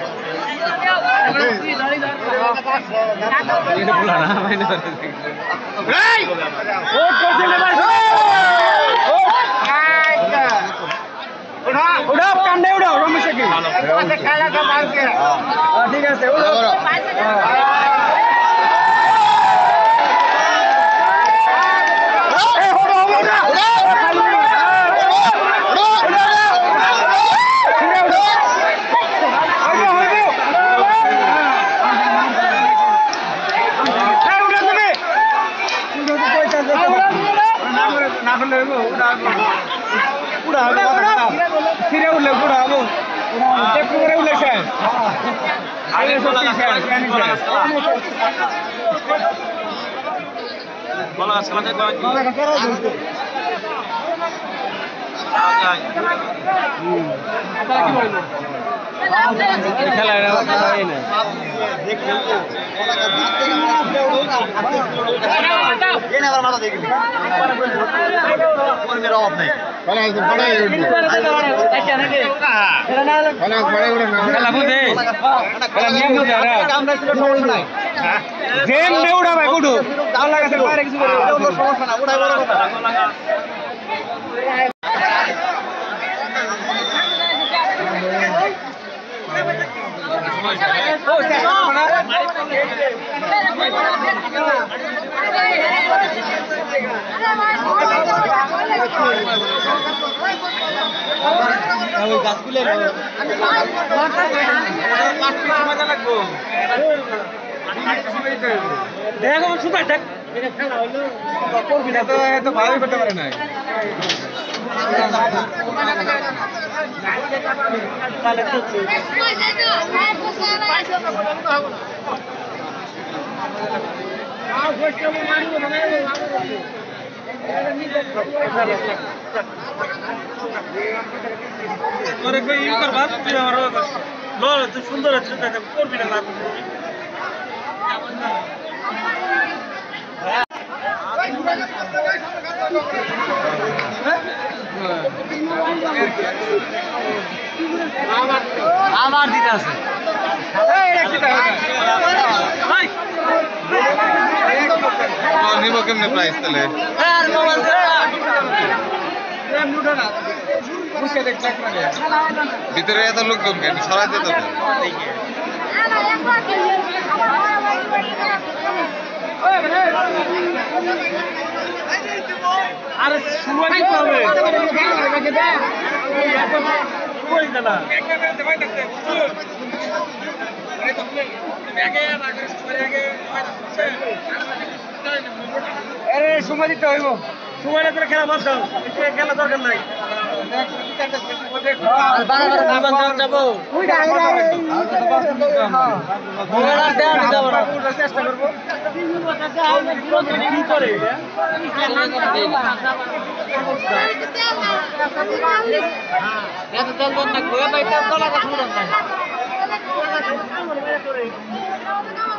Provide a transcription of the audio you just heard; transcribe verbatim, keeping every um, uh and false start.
উঠাও কান্দে উঠাও রমেশ কি ঠিক আছে ফিরে উঠলে পুরা হবো একটু করে উঠলে শেষ আগে সত্যি শেষ বলা সাথে খেলা অভাব নেই ভালোই করতে পারে না সুন্দর আছে করবি না আমার দিতে আছে নিব কেমনে প্রাইস তাহলে ভিতরে এত লোক কম কেন সরাই যেত আরে সময় দিতে হবে সময় দিতে না আরে সময় দিতে হইব সময় না করে খেলা বাদ দাও খেলা দরকার নাই চেষ্টা করবো কি করে